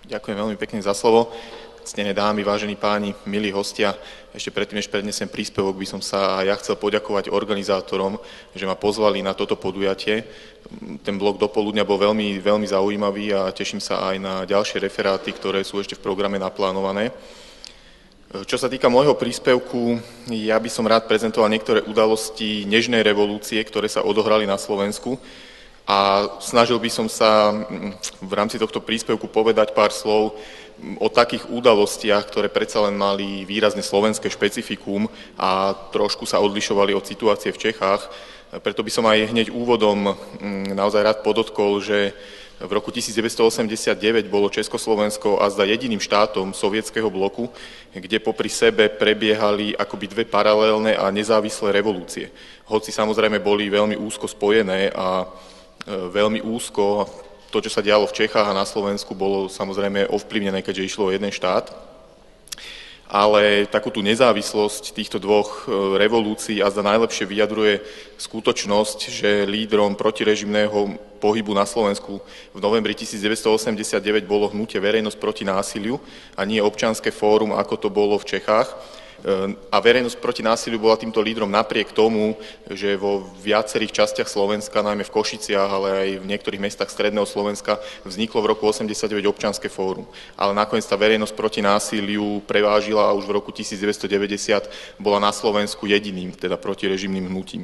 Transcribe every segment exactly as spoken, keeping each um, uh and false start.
Ďakujem veľmi pekne za slovo. Ctené dámy, vážení páni, milí hostia, ešte predtým, než prednesem príspevok, by som sa ja chcel poďakovať organizátorom, že ma pozvali na toto podujatie. Ten blok dopoludňa bol veľmi, veľmi zaujímavý a teším sa aj na ďalšie referáty, ktoré sú ešte v programe naplánované. Čo sa týka môjho príspevku, ja by som rád prezentoval niektoré udalosti nežnej revolúcie, ktoré sa odohrali na Slovensku, a snažil by som sa v rámci tohto príspevku povedať pár slov o takých udalostiach, ktoré predsa len mali výrazne slovenské špecifikum a trošku sa odlišovali od situácie v Čechách. Preto by som aj hneď úvodom naozaj rád podotkol, že v roku devätnásťstoosemdesiatdeväť bolo Československo azda jediným štátom sovietskeho bloku, kde popri sebe prebiehali akoby dve paralelné a nezávislé revolúcie. Hoci samozrejme boli veľmi úzko spojené a veľmi úzko to, čo sa dialo v Čechách a na Slovensku, bolo samozrejme ovplyvnené, keďže išlo o jeden štát. Ale takú tú nezávislosť týchto dvoch revolúcií azda najlepšie vyjadruje skutočnosť, že lídrom protirežimného pohybu na Slovensku v novembri devätnásťstoosemdesiatdeväť bolo hnutie Verejnosť proti násiliu a nie občianske fórum, ako to bolo v Čechách. A Verejnosť proti násiliu bola týmto lídrom napriek tomu, že vo viacerých častiach Slovenska, najmä v Košiciach, ale aj v niektorých mestách stredného Slovenska, vzniklo v roku osemdesiatdeväť občianske fórum. Ale nakoniec tá Verejnosť proti násiliu prevážila a už v roku devätnásťstodeväťdesiat bola na Slovensku jediným, teda protirežimným hnutím.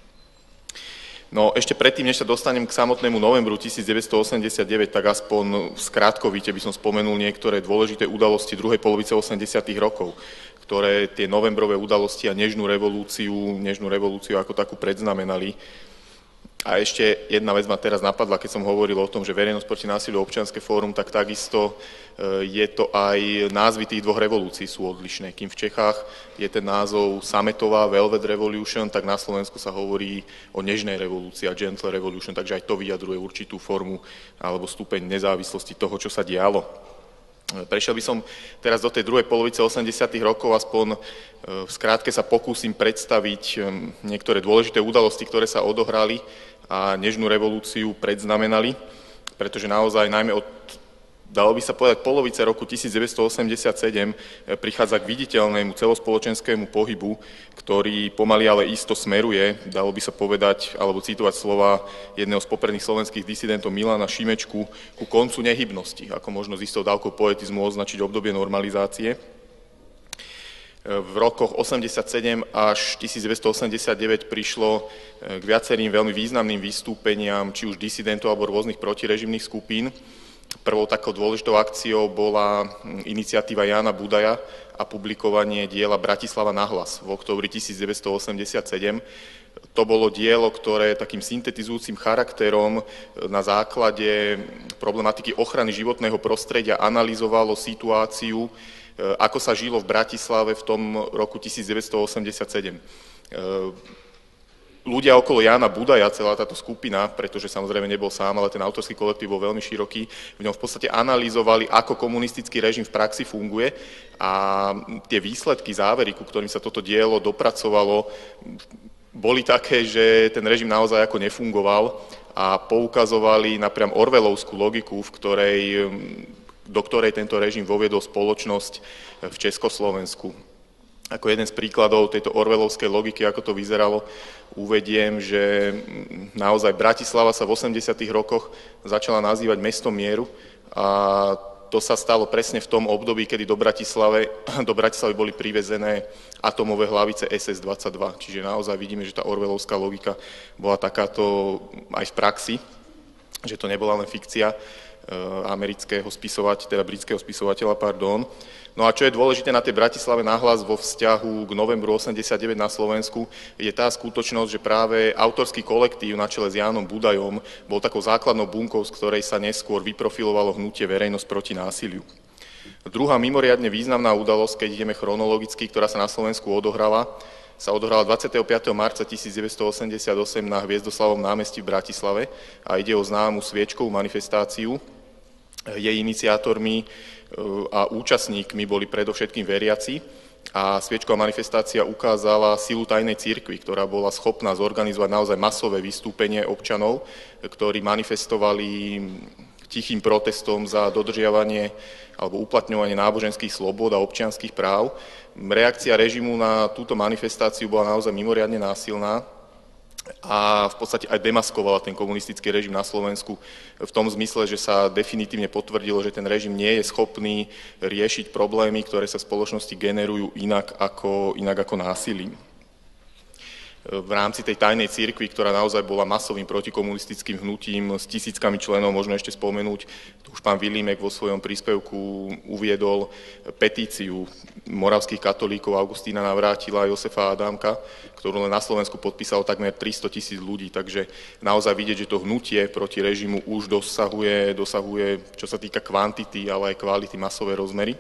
No ešte predtým, než sa dostanem k samotnému novembru devätnásťstoosemdesiatdeväť, tak aspoň skrátkovite by som spomenul niektoré dôležité udalosti druhej polovice osemdesiatych rokov, ktoré tie novembrové udalosti a nežnú revolúciu, nežnú revolúciu ako takú predznamenali. A ešte jedna vec ma teraz napadla, keď som hovoril o tom, že Verejnosť proti násiliu občianske fórum, tak takisto je to aj názvy tých dvoch revolúcií sú odlišné. Kým v Čechách je ten názov Sametová Velvet Revolution, tak na Slovensku sa hovorí o nežnej revolúcii a Gentle Revolution, takže aj to vyjadruje určitú formu alebo stupeň nezávislosti toho, čo sa dialo. Prešiel by som teraz do tej druhej polovice osemdesiatych rokov, aspoň v skrátke sa pokúsim predstaviť niektoré dôležité udalosti, ktoré sa odohrali a nežnú revolúciu predznamenali, pretože naozaj najmä od, dalo by sa povedať, polovice roku devätnásťstoosemdesiatsedem prichádza k viditeľnému celospoločenskému pohybu, ktorý pomaly ale isto smeruje, dalo by sa povedať, alebo citovať slova jedného z popredných slovenských disidentov Milana Šimečku, ku koncu nehybnosti, ako možno z istou dávkou poetizmu označiť obdobie normalizácie. V rokoch osemdesiatsedem až devätnásťstoosemdesiatdeväť prišlo k viacerým veľmi významným vystúpeniam, či už disidentov alebo rôznych protirežimných skupín. Prvou takou dôležitou akciou bola iniciatíva Jána Budaja a publikovanie diela Bratislava nahlas v októbri devätnásťstoosemdesiatsedem. To bolo dielo, ktoré takým syntetizujúcim charakterom na základe problematiky ochrany životného prostredia analyzovalo situáciu, ako sa žilo v Bratislave v tom roku devätnásťstoosemdesiatsedem. Ľudia okolo Jána Budaja, celá táto skupina, pretože samozrejme nebol sám, ale ten autorský kolektív bol veľmi široký, v ňom v podstate analyzovali, ako komunistický režim v praxi funguje a tie výsledky, závery, ku ktorým sa toto dielo dopracovalo, boli také, že ten režim naozaj ako nefungoval a poukazovali na priam orwellovskú logiku, v ktorej, do ktorej tento režim voviedol spoločnosť v Československu. Ako jeden z príkladov tejto orwellovskej logiky, ako to vyzeralo, uvediem, že naozaj Bratislava sa v osemdesiatych rokoch začala nazývať mestom mieru a to sa stalo presne v tom období, kedy do Bratislavy, do Bratislavy boli privezené atomové hlavice es es dvadsaťdva. Čiže naozaj vidíme, že tá orwellovská logika bola takáto aj v praxi, že to nebola len fikcia amerického spisovateľa, teda britského spisovateľa, pardon. No a čo je dôležité na tej Bratislave nahlas vo vzťahu k novembru osemdesiatdeväť na Slovensku, je tá skutočnosť, že práve autorský kolektív na čele s Jánom Budajom bol takou základnou bunkou, z ktorej sa neskôr vyprofilovalo hnutie Verejnosť proti násiliu. Druhá mimoriadne významná udalosť, keď ideme chronologicky, ktorá sa na Slovensku odohrala, sa odohrala dvadsiateho piateho marca devätnásťstoosemdesiatosem na Hviezdoslavom námestí v Bratislave a ide o známu sviečkovú manifestáciu. Jej iniciátormi a účastníkmi boli predovšetkým veriaci a sviečková manifestácia ukázala silu tajnej cirkvi, ktorá bola schopná zorganizovať naozaj masové vystúpenie občanov, ktorí manifestovali, tichým protestom za dodržiavanie alebo uplatňovanie náboženských slobôd a občianskych práv. Reakcia režimu na túto manifestáciu bola naozaj mimoriadne násilná a v podstate aj demaskovala ten komunistický režim na Slovensku v tom zmysle, že sa definitívne potvrdilo, že ten režim nie je schopný riešiť problémy, ktoré sa v spoločnosti generujú inak ako, inak ako násilím. V rámci tej tajnej cirkvi, ktorá naozaj bola masovým protikomunistickým hnutím s tisíckami členov, možno ešte spomenúť, tu už pán Vilímek vo svojom príspevku uviedol petíciu moravských katolíkov Augustína Navrátila a Josefa Adámka, ktorú len na Slovensku podpísalo takmer tristo tisíc ľudí, takže naozaj vidieť, že to hnutie proti režimu už dosahuje, dosahuje, čo sa týka kvantity, ale aj kvality, masové rozmery.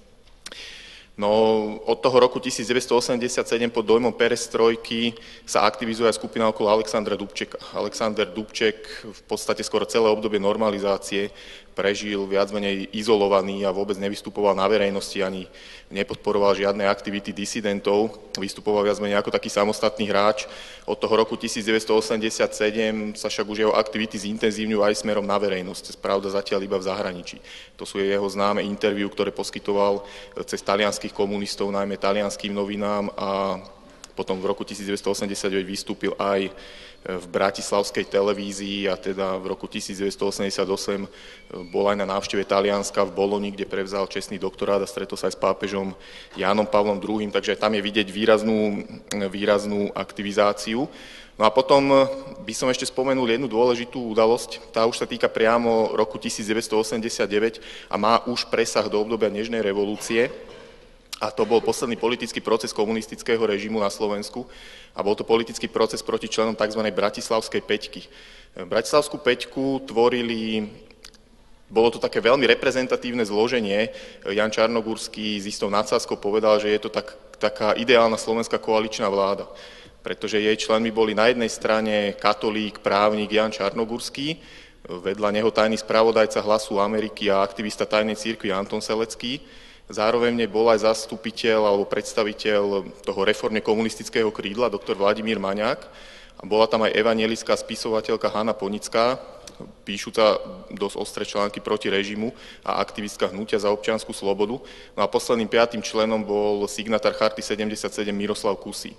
No, od toho roku devätnásťstoosemdesiatsedem pod dojmom perestrojky sa aktivizuje aj skupina okolo Alexandra Dubčeka. Alexander Dubček v podstate skoro celé obdobie normalizácie prežil viac menej izolovaný a vôbec nevystupoval na verejnosti, ani nepodporoval žiadne aktivity disidentov, vystupoval viac menej ako taký samostatný hráč. Od toho roku devätnásťstoosemdesiatsedem sa však už jeho aktivity zintenzívňujú aj smerom na verejnosť, pravda zatiaľ iba v zahraničí. To sú jeho známe interview, ktoré poskytoval cez talianskych komunistov, najmä talianským novinám, a potom v roku devätnásťstoosemdesiatdeväť vystúpil aj v bratislavskej televízii a teda v roku devätnásťstoosemdesiatosem bol aj na návšteve Talianska v Boloni, kde prevzal čestný doktorát a stretol sa aj s pápežom Jánom Pavlom druhým, takže tam je vidieť výraznú, výraznú aktivizáciu. No a potom by som ešte spomenul jednu dôležitú udalosť, tá už sa týka priamo roku devätnásťstoosemdesiatdeväť a má už presah do obdobia nežnej revolúcie. A to bol posledný politický proces komunistického režimu na Slovensku a bol to politický proces proti členom tzv. Bratislavskej päťky. Bratislavskú päťku tvorili, bolo to také veľmi reprezentatívne zloženie. Jan Čarnogurský s istou nadsázkou povedal, že je to tak, taká ideálna slovenská koaličná vláda, pretože jej členmi boli na jednej strane katolík, právnik Jan Čarnogurský, vedľa neho tajný spravodajca Hlasu Ameriky a aktivista tajnej cirkvi Anton Selecký. Zároveň bol aj zastupiteľ alebo predstaviteľ toho reformne komunistického krídla, doktor Vladimír Maňák. A bola tam aj evanjelická spisovateľka Hanna Ponická, píšuca dosť ostré články proti režimu a aktivistka hnutia za občiansku slobodu. No a posledným piatým členom bol signatár Charty sedemdesiatsedem Miroslav Kusý.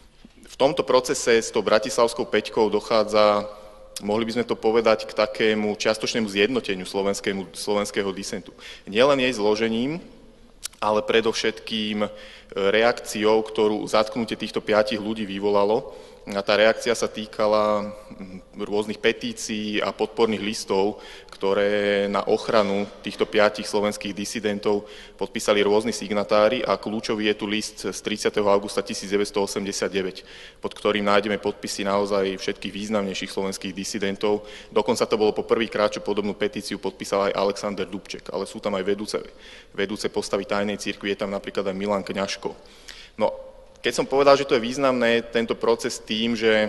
V tomto procese s tou bratislavskou päťkou dochádza, mohli by sme to povedať, k takému čiastočnému zjednoteniu slovenského disentu. Nielen jej zložením, ale predovšetkým reakciou, ktorú zatknutie týchto piatich ľudí vyvolalo. A tá reakcia sa týkala rôznych petícií a podporných listov, ktoré na ochranu týchto piatich slovenských disidentov podpísali rôzni signatári a kľúčový je tu list z tridsiateho augusta devätnásťstoosemdesiatdeväť, pod ktorým nájdeme podpisy naozaj všetkých významnejších slovenských disidentov. Dokonca to bolo po prvýkrát, čo podobnú petíciu podpísal aj Alexander Dubček, ale sú tam aj vedúce, vedúce postavy tajnej cirkvi, je tam napríklad aj Milan Kňažko. No, keď som povedal, že to je významné, tento proces tým, že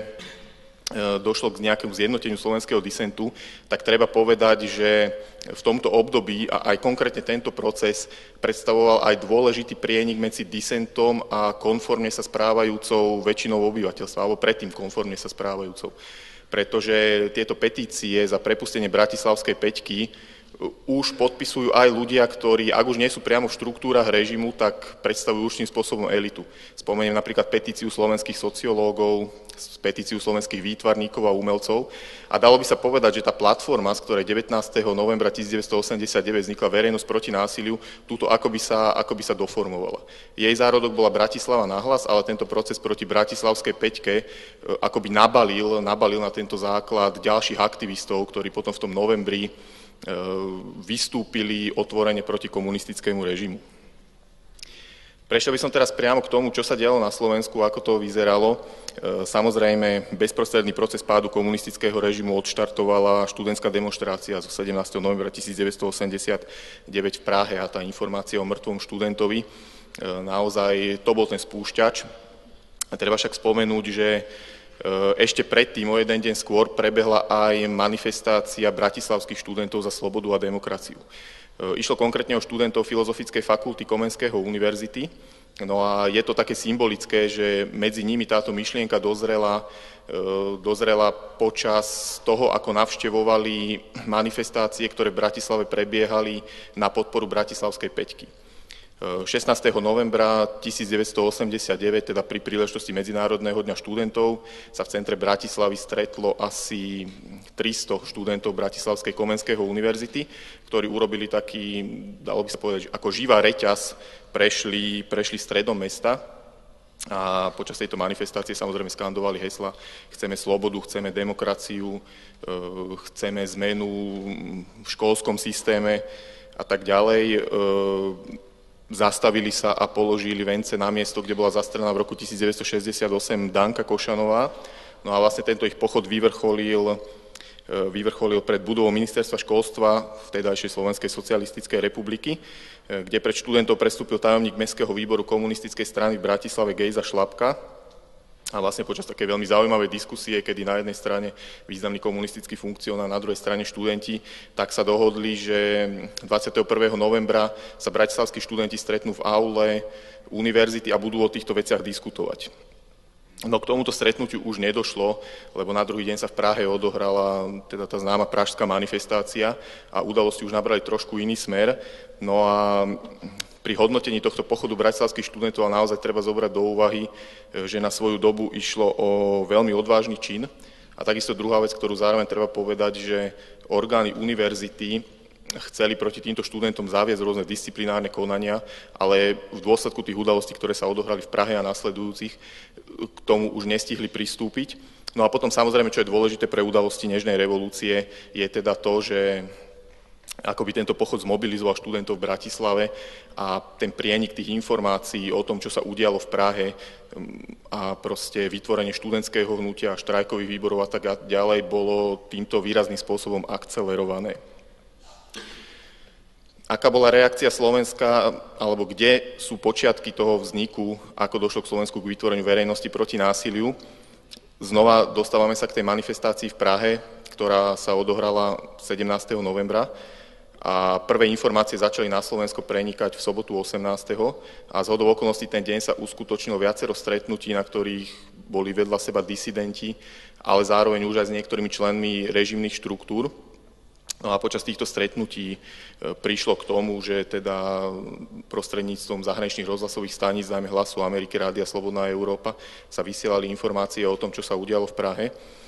došlo k nejakému zjednoteniu slovenského disentu, tak treba povedať, že v tomto období a aj konkrétne tento proces predstavoval aj dôležitý prienik medzi disentom a konformne sa správajúcou väčšinou obyvateľstva, alebo predtým konformne sa správajúcou. Pretože tieto petície za prepustenie bratislavskej päťky už podpisujú aj ľudia, ktorí, ak už nie sú priamo v štruktúrach režimu, tak predstavujú určitým spôsobom elitu. Spomeniem napríklad petíciu slovenských sociológov, petíciu slovenských výtvarníkov a umelcov. A dalo by sa povedať, že tá platforma, z ktorej devätnásteho novembra devätnásťstoosemdesiatdeväť vznikla Verejnosť proti násiliu, túto akoby sa, akoby sa doformovala. Jej zárodok bola Bratislava nahlas, ale tento proces proti bratislavskej päťke akoby nabalil, nabalil na tento základ ďalších aktivistov, ktorí potom v tom novembri vystúpili otvorene proti komunistickému režimu. Prešiel by som teraz priamo k tomu, čo sa dialo na Slovensku, ako to vyzeralo. Samozrejme, bezprostredný proces pádu komunistického režimu odštartovala študentská demonštrácia zo sedemnásteho novembra devätnásťstoosemdesiatdeväť v Prahe a tá informácia o mŕtvom študentovi. Naozaj to bol ten spúšťač. A treba však spomenúť, že ešte predtým, o jeden deň skôr, prebehla aj manifestácia bratislavských študentov za slobodu a demokraciu. Išlo konkrétne o študentov Filozofickej fakulty Komenského univerzity No a je to také symbolické, že medzi nimi táto myšlienka dozrela, dozrela počas toho, ako navštevovali manifestácie, ktoré v Bratislave prebiehali na podporu Bratislavskej päťky. šestnásteho novembra tisícdeväťstoosemdesiatdeväť, teda pri príležitosti Medzinárodného dňa študentov, sa v centre Bratislavy stretlo asi tristo študentov Bratislavskej Komenského univerzity, ktorí urobili taký, dalo by sa povedať, ako živá reťaz, prešli, prešli stredom mesta a počas tejto manifestácie samozrejme skandovali hesla: chceme slobodu, chceme demokraciu, chceme zmenu v školskom systéme a tak ďalej. Zastavili sa a položili vence na miesto, kde bola zastrelená v roku tisícdeväťstošesťdesiatosem Danka Košanová. No a vlastne tento ich pochod vyvrcholil, vyvrcholil pred budovou Ministerstva školstva vtedajšej Slovenskej socialistickej republiky, kde pred študentov prestúpil tajomník Mestského výboru komunistickej strany v Bratislave Gejza Šlapka. A vlastne počas takej veľmi zaujímavej diskusie, kedy na jednej strane významný komunistický funkcionár, na druhej strane študenti, tak sa dohodli, že dvadsiateho prvého novembra sa bratislavskí študenti stretnú v aule univerzity a budú o týchto veciach diskutovať. No k tomuto stretnutiu už nedošlo, lebo na druhý deň sa v Prahe odohrala teda tá známa pražská manifestácia a udalosti už nabrali trošku iný smer. No a pri hodnotení tohto pochodu bratislavských študentov naozaj treba zobrať do úvahy, že na svoju dobu išlo o veľmi odvážny čin. A takisto druhá vec, ktorú zároveň treba povedať, že orgány univerzity chceli proti týmto študentom zaviesť rôzne disciplinárne konania, ale v dôsledku tých udalostí, ktoré sa odohrali v Prahe a nasledujúcich, k tomu už nestihli pristúpiť. No a potom samozrejme, čo je dôležité pre udalosti Nežnej revolúcie, je teda to, že akoby tento pochod zmobilizoval študentov v Bratislave a ten prienik tých informácií o tom, čo sa udialo v Prahe a proste vytvorenie študentského hnutia, štrajkových výborov a tak ďalej bolo týmto výrazným spôsobom akcelerované. Aká bola reakcia Slovenska, alebo kde sú počiatky toho vzniku, ako došlo k Slovensku k vytvoreniu verejnosti proti násiliu? Znova dostávame sa k tej manifestácii v Prahe, ktorá sa odohrala sedemnásteho novembra a prvé informácie začali na Slovensko prenikať v sobotu osemnásteho a zhodou okolností ten deň sa uskutočnilo viacero stretnutí, na ktorých boli vedľa seba disidenti, ale zároveň už aj s niektorými členmi režimných štruktúr. No a počas týchto stretnutí prišlo k tomu, že teda prostredníctvom zahraničných rozhlasových staníc, najmä Hlasu Ameriky, Rádia Slobodná Európa, sa vysielali informácie o tom, čo sa udialo v Prahe.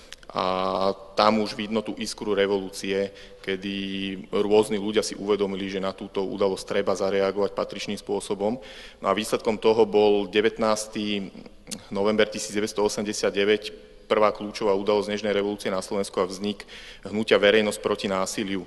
A tam už vidno tú iskru revolúcie, kedy rôzni ľudia si uvedomili, že na túto udalosť treba zareagovať patričným spôsobom. No a výsledkom toho bol devätnásteho november tisícdeväťstoosemdesiatdeväť, prvá kľúčová udalosť Nežnej revolúcie na Slovensku a vznik hnutia Verejnosť proti násiliu.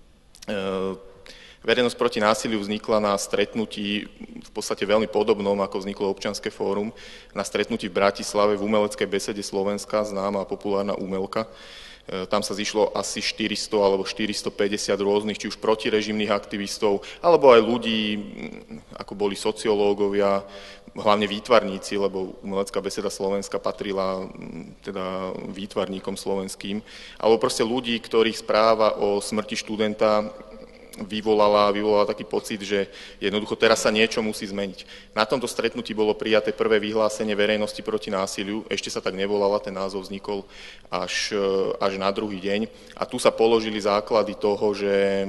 Verejnosť proti násiliu vznikla na stretnutí v podstate veľmi podobnom, ako vzniklo Občianske fórum, na stretnutí v Bratislave v umeleckej besede Slovenska, známa a populárna umelka. Tam sa zišlo asi štyristo alebo štyristopäťdesiat rôznych, či už protirežimných aktivistov, alebo aj ľudí, ako boli sociológovia, hlavne výtvarníci, lebo umelecká beseda Slovenska patrila teda výtvarníkom slovenským, alebo proste ľudí, ktorých správa o smrti študenta vyvolala, vyvolala taký pocit, že jednoducho teraz sa niečo musí zmeniť. Na tomto stretnutí bolo prijaté prvé vyhlásenie verejnosti proti násiliu, ešte sa tak nevolala, ten názov vznikol až, až na druhý deň. A tu sa položili základy toho, že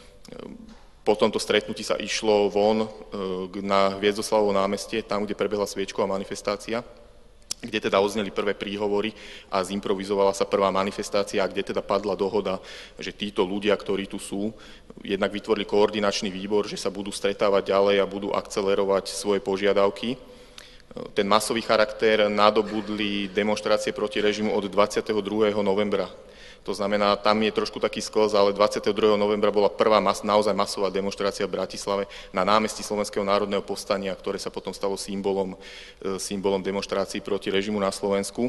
po tomto stretnutí sa išlo von na Hviezdoslavovo námestie, tam, kde prebehla sviečková manifestácia, kde teda odzneli prvé príhovory a zimprovizovala sa prvá manifestácia, kde teda padla dohoda, že títo ľudia, ktorí tu sú, jednak vytvorili koordinačný výbor, že sa budú stretávať ďalej a budú akcelerovať svoje požiadavky. Ten masový charakter nadobudli demonštrácie proti režimu od dvadsiateho druhého novembra. To znamená, tam je trošku taký sklz, ale dvadsiateho druhého novembra bola prvá mas, naozaj masová demonštrácia v Bratislave na námestí Slovenského národného povstania, ktoré sa potom stalo symbolom, symbolom demonštrácií proti režimu na Slovensku.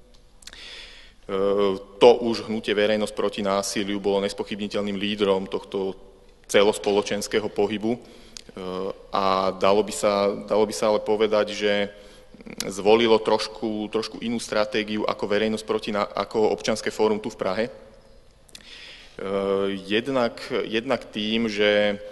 To už hnutie Verejnosť proti násiliu bolo nespochybniteľným lídrom tohto celospoločenského pohybu a dalo by sa, dalo by sa ale povedať, že zvolilo trošku, trošku inú stratégiu ako verejnosť proti, ako Občianske fórum tu v Prahe. Jednak, jednak tým, že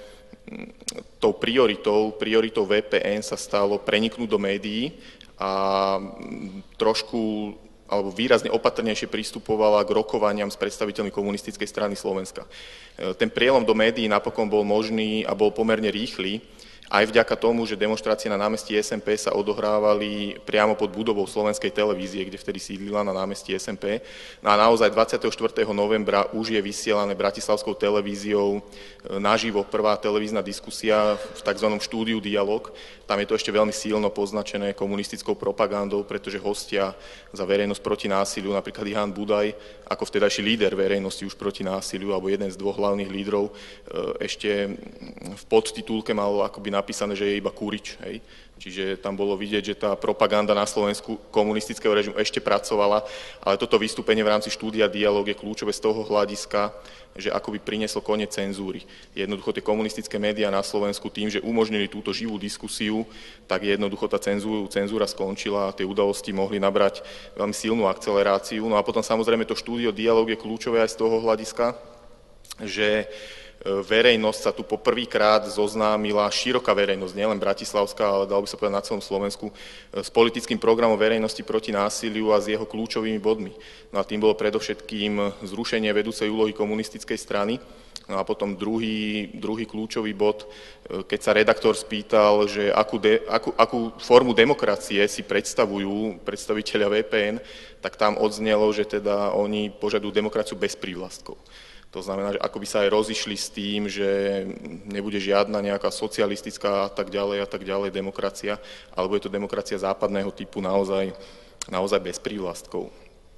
tou prioritou, prioritou vé pé en sa stalo preniknúť do médií a trošku alebo výrazne opatrnejšie pristupovala k rokovaniam s predstaviteľmi komunistickej strany Slovenska. Ten prielom do médií napokon bol možný a bol pomerne rýchly, aj vďaka tomu, že demonštrácie na námestí es em pé sa odohrávali priamo pod budovou slovenskej televízie, kde vtedy sídlila na námestí es em pé. No a naozaj dvadsiateho štvrtého novembra už je vysielané bratislavskou televíziou naživo prvá televízna diskusia v tzv. Štúdiu Dialog. Tam je to ešte veľmi silno poznačené komunistickou propagandou, pretože hostia za verejnosť proti násiliu, napríklad Ján Budaj, ako vtedajší líder verejnosti už proti násiliu, alebo jeden z dvoch hlavných lídrov, ešte v podtitulke mal akoby napísané, že je iba Kurič. Hej. Čiže tam bolo vidieť, že tá propaganda na Slovensku komunistického režimu ešte pracovala, ale toto vystúpenie v rámci štúdia Dialóg je kľúčové z toho hľadiska, že akoby prinieslo koniec cenzúry. Jednoducho tie komunistické médiá na Slovensku tým, že umožnili túto živú diskusiu, tak jednoducho tá cenzúra, cenzúra skončila a tie udalosti mohli nabrať veľmi silnú akceleráciu. No a potom samozrejme to štúdio Dialóg je kľúčové aj z toho hľadiska, že verejnosť sa tu po prvýkrát zoznámila, široká verejnosť, nielen bratislavská, ale dalo by sa povedať na celom Slovensku, s politickým programom verejnosti proti násiliu a s jeho kľúčovými bodmi. No a tým bolo predovšetkým zrušenie vedúcej úlohy komunistickej strany. No a potom druhý, druhý kľúčový bod, keď sa redaktor spýtal, že akú, de, akú, akú formu demokracie si predstavujú predstavitelia vé pé en, tak tam odznelo, že teda oni požadujú demokraciu bez prívlastkov. To znamená, že ako by sa aj rozišli s tým, že nebude žiadna nejaká socialistická a tak ďalej a tak ďalej demokracia, alebo je to demokracia západného typu naozaj, naozaj bez prívlastkov.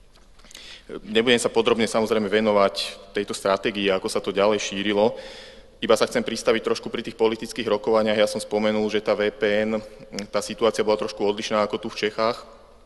Nebudem sa podrobne samozrejme venovať tejto stratégii, ako sa to ďalej šírilo. Iba sa chcem pristaviť trošku pri tých politických rokovaniach. Ja som spomenul, že tá vé pé en, tá situácia bola trošku odlišná ako tu v Čechách.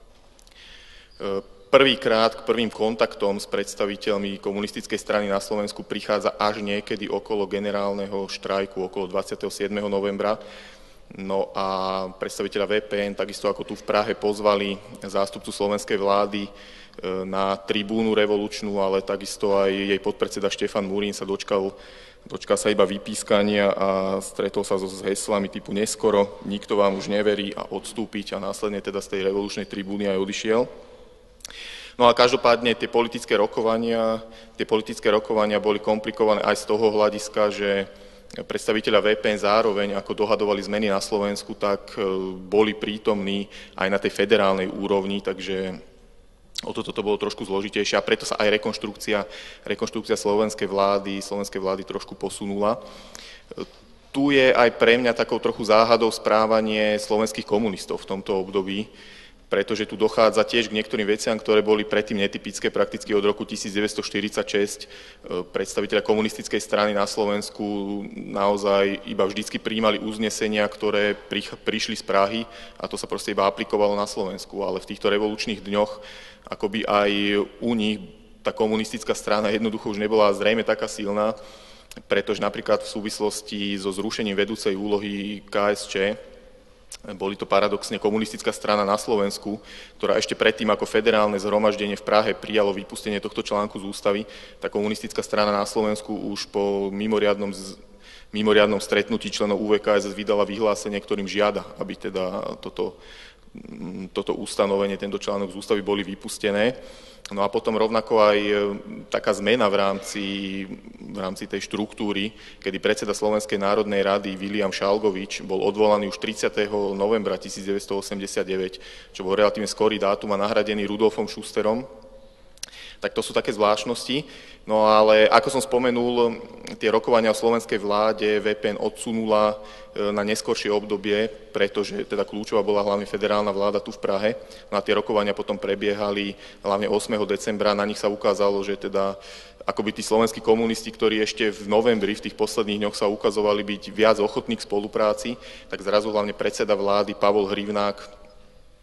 Prvýkrát k prvým kontaktom s predstaviteľmi komunistickej strany na Slovensku prichádza až niekedy okolo generálneho štrajku, okolo dvadsiateho siedmeho novembra. No a predstaviteľa vé pé en, takisto ako tu v Prahe, pozvali zástupcu slovenskej vlády na tribúnu revolučnú, ale takisto aj jej podpredseda Štefan Murín sa dočkal, dočkal sa iba vypískania a stretol sa so s heslami typu neskoro, nikto vám už neverí a odstúpiť a následne teda z tej revolučnej tribúny aj odišiel. No a každopádne tie politické rokovania, tie politické rokovania boli komplikované aj z toho hľadiska, že predstavitelia vé pé en zároveň, ako dohadovali zmeny na Slovensku, tak boli prítomní aj na tej federálnej úrovni, takže o toto to bolo trošku zložitejšie a preto sa aj rekonštrukcia, rekonštrukcia slovenskej vlády, slovenskej vlády trošku posunula. Tu je aj pre mňa takou trochu záhadou správanie slovenských komunistov v tomto období, pretože tu dochádza tiež k niektorým veciam, ktoré boli predtým netypické, prakticky od roku devätnásťstoštyridsaťšesť. Predstavitelia komunistickej strany na Slovensku naozaj iba vždycky prijímali uznesenia, ktoré prišli z Prahy a to sa proste iba aplikovalo na Slovensku, ale v týchto revolučných dňoch akoby aj u nich tá komunistická strana jednoducho už nebola zrejme taká silná, pretože napríklad v súvislosti so zrušením vedúcej úlohy ká es čé, boli to paradoxne komunistická strana na Slovensku, ktorá ešte predtým ako federálne zhromaždenie v Prahe prijalo vypustenie tohto článku z ústavy. Tá komunistická strana na Slovensku už po mimoriadnom, mimoriadnom stretnutí členov ú vé ká es es vydala vyhlásenie, ktorým žiada, aby teda toto, toto ustanovenie, tento článok z ústavy boli vypustené. No a potom rovnako aj taká zmena v rámci, v rámci tej štruktúry, kedy predseda Slovenskej národnej rady Viliam Šalgovič bol odvolaný už tridsiateho novembra devätnásťstoosemdesiatdeväť, čo bol relatívne skorý dátum a nahradený Rudolfom Schusterom. Tak to sú také zvláštnosti. No ale ako som spomenul, tie rokovania o slovenskej vláde vé pé en odsunula na neskoršie obdobie, pretože teda kľúčová bola hlavne federálna vláda tu v Prahe. No a tie rokovania potom prebiehali hlavne ôsmeho decembra, na nich sa ukázalo, že teda akoby tí slovenskí komunisti, ktorí ešte v novembri, v tých posledných dňoch sa ukazovali byť viac ochotní k spolupráci, tak zrazu hlavne predseda vlády Pavol Hrivnák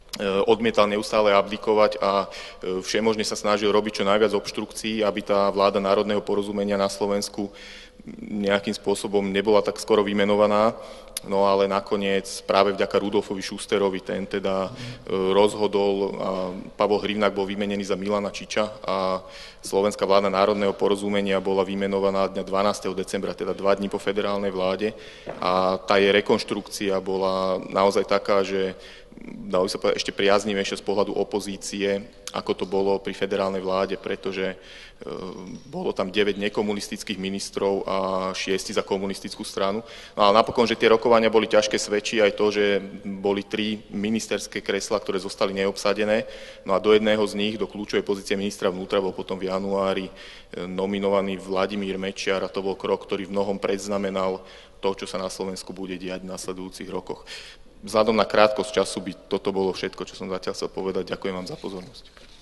odmietal neustále abdikovať a všemožne sa snažil robiť čo najviac obštrukcií, aby tá vláda národného porozumenia na Slovensku nejakým spôsobom nebola tak skoro vymenovaná. No ale nakoniec práve vďaka Rudolfovi Schusterovi ten teda rozhodol a Pavol Hrivnák bol vymenený za Milana Čiča a slovenská vláda národného porozumenia bola vymenovaná dňa dvanásteho decembra, teda dva dní po federálnej vláde a tá jej rekonštrukcia bola naozaj taká, že dalo by sa povedať ešte priaznivejšie z pohľadu opozície, ako to bolo pri federálnej vláde, pretože bolo tam deväť nekomunistických ministrov a šiesti za komunistickú stranu. No ale napokon, že tie rokovania boli ťažké, svedčí aj to, že boli tri ministerské kreslá, ktoré zostali neobsadené. No a do jedného z nich, do kľúčovej pozície ministra vnútra, bol potom v januári nominovaný Vladimír Mečiar a to bol krok, ktorý v mnohom predznamenal to, čo sa na Slovensku bude diať v nasledujúcich rokoch. Vzhľadom na krátkosť času by toto bolo všetko, čo som zatiaľ chcel povedať. Ďakujem vám za pozornosť.